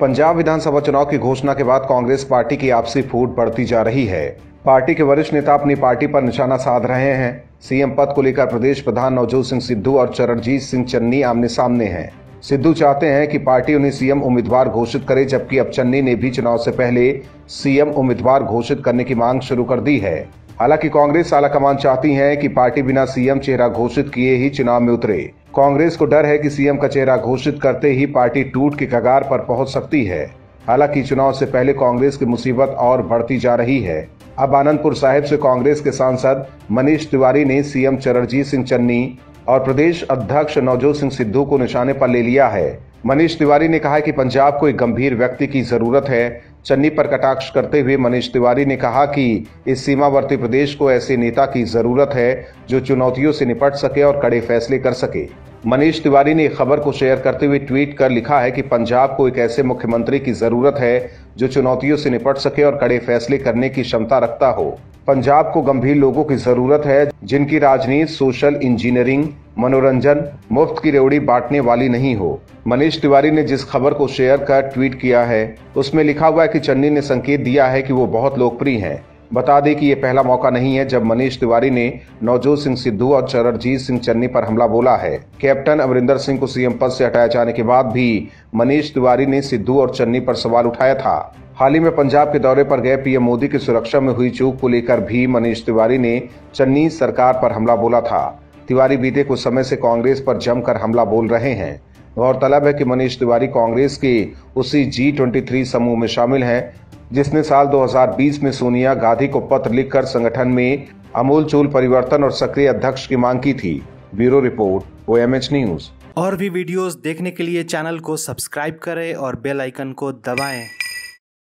पंजाब विधानसभा चुनाव की घोषणा के बाद कांग्रेस पार्टी की आपसी फूट बढ़ती जा रही है। पार्टी के वरिष्ठ नेता अपनी पार्टी पर निशाना साध रहे हैं। सीएम पद को लेकर प्रदेश प्रधान नवजोत सिंह सिद्धू और चरणजीत सिंह चन्नी आमने सामने हैं। सिद्धू चाहते हैं कि पार्टी उन्हें सीएम उम्मीदवार घोषित करे, जबकि अब चन्नी ने भी चुनाव से पहले सीएम उम्मीदवार घोषित करने की मांग शुरू कर दी है। हालांकि कांग्रेस आलाकमान चाहती है कि पार्टी बिना सीएम चेहरा घोषित किए ही चुनाव में उतरे। कांग्रेस को डर है कि सीएम का चेहरा घोषित करते ही पार्टी टूट की कगार पर पहुंच सकती है। हालांकि चुनाव से पहले कांग्रेस की मुसीबत और बढ़ती जा रही है। अब आनंदपुर साहिब से कांग्रेस के सांसद मनीष तिवारी ने सीएम चरणजीत सिंह चन्नी और प्रदेश अध्यक्ष नवजोत सिंह सिद्धू को निशाने पर ले लिया है। मनीष तिवारी ने कहा कि पंजाब को एक गंभीर व्यक्ति की जरूरत है। चन्नी पर कटाक्ष करते हुए मनीष तिवारी ने कहा कि इस सीमावर्ती प्रदेश को ऐसे नेता की जरूरत है जो चुनौतियों से निपट सके और कड़े फैसले कर सके। मनीष तिवारी ने एक खबर को शेयर करते हुए ट्वीट कर लिखा है कि पंजाब को एक ऐसे मुख्यमंत्री की जरूरत है जो चुनौतियों से निपट सके और कड़े फैसले करने की क्षमता रखता हो। पंजाब को गंभीर लोगों की जरूरत है जिनकी राजनीति सोशल इंजीनियरिंग, मनोरंजन, मुफ्त की रेवड़ी बांटने वाली नहीं हो। मनीष तिवारी ने जिस खबर को शेयर कर ट्वीट किया है उसमें लिखा हुआ है कि चन्नी ने संकेत दिया है कि वो बहुत लोकप्रिय हैं। बता दें कि ये पहला मौका नहीं है जब मनीष तिवारी ने नवजोत सिंह सिद्धू और चरणजीत सिंह चन्नी पर हमला बोला है। कैप्टन अमरिंदर सिंह को सीएम पद से हटाए जाने के बाद भी मनीष तिवारी ने सिद्धू और चन्नी पर सवाल उठाया था। हाल ही में पंजाब के दौरे पर गए पीएम मोदी की सुरक्षा में हुई चूक को लेकर भी मनीष तिवारी ने चन्नी सरकार पर हमला बोला था। तिवारी बीते कुछ समय से कांग्रेस पर जमकर हमला बोल रहे हैं। गौरतलब है कि मनीष तिवारी कांग्रेस के उसी G23 समूह में शामिल हैं जिसने साल 2020 में सोनिया गांधी को पत्र लिखकर संगठन में आमूलचूल परिवर्तन और सक्रिय अध्यक्ष की मांग की थी। Bureau report, OMH news. और भी वीडियोस देखने के लिए चैनल को सब्सक्राइब करें और बेल आइकन को दबाएं।